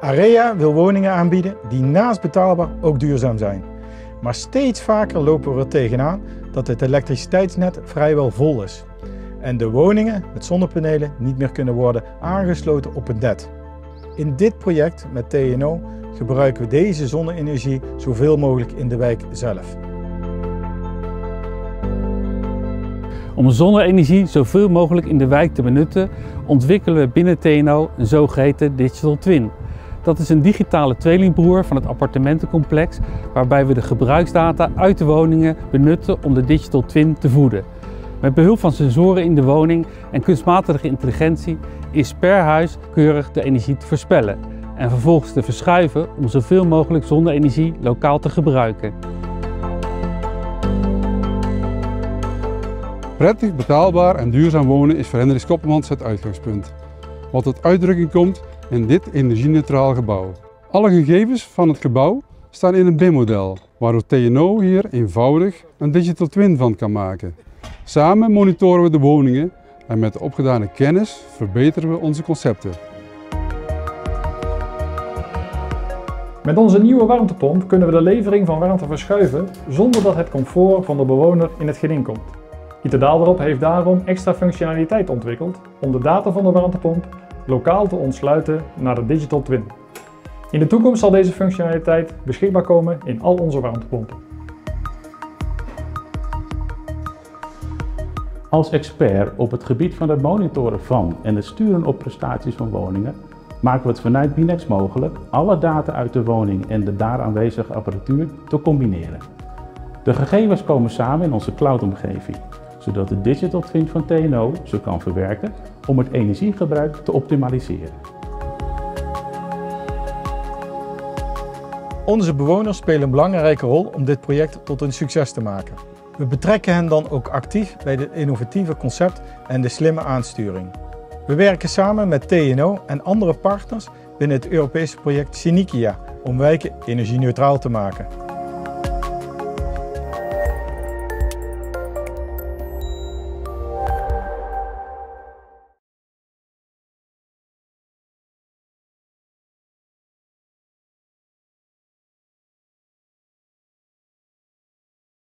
Area wil woningen aanbieden die naast betaalbaar ook duurzaam zijn. Maar steeds vaker lopen we er tegenaan dat het elektriciteitsnet vrijwel vol is. En de woningen met zonnepanelen niet meer kunnen worden aangesloten op het net. In dit project met TNO gebruiken we deze zonne-energie zoveel mogelijk in de wijk zelf. Om zonne-energie zoveel mogelijk in de wijk te benutten, ontwikkelen we binnen TNO een zogeheten Digital Twin. Dat is een digitale tweelingbroer van het appartementencomplex waarbij we de gebruiksdata uit de woningen benutten om de Digital Twin te voeden. Met behulp van sensoren in de woning en kunstmatige intelligentie is per huis keurig de energie te voorspellen en vervolgens te verschuiven om zoveel mogelijk zonne-energie lokaal te gebruiken. Prettig, betaalbaar en duurzaam wonen is voor Hendrik Koppelmans het uitgangspunt. Wat tot uitdrukking komt in dit energie-neutraal gebouw. Alle gegevens van het gebouw staan in een BIM-model, waardoor TNO hier eenvoudig een Digital Twin van kan maken. Samen monitoren we de woningen en met de opgedane kennis verbeteren we onze concepten. Met onze nieuwe warmtepomp kunnen we de levering van warmte verschuiven zonder dat het comfort van de bewoner in het geding komt. Iterdaalderop heeft daarom extra functionaliteit ontwikkeld om de data van de warmtepomp lokaal te ontsluiten naar de Digital Twin. In de toekomst zal deze functionaliteit beschikbaar komen in al onze warmtepompen. Als expert op het gebied van het monitoren van en het sturen op prestaties van woningen maken we het vanuit Binex mogelijk alle data uit de woning en de daar aanwezige apparatuur te combineren. De gegevens komen samen in onze cloudomgeving, zodat de Digital Twin van TNO ze kan verwerken om het energiegebruik te optimaliseren. Onze bewoners spelen een belangrijke rol om dit project tot een succes te maken. We betrekken hen dan ook actief bij het innovatieve concept en de slimme aansturing. We werken samen met TNO en andere partners binnen het Europese project Synikia om wijken energie-neutraal te maken.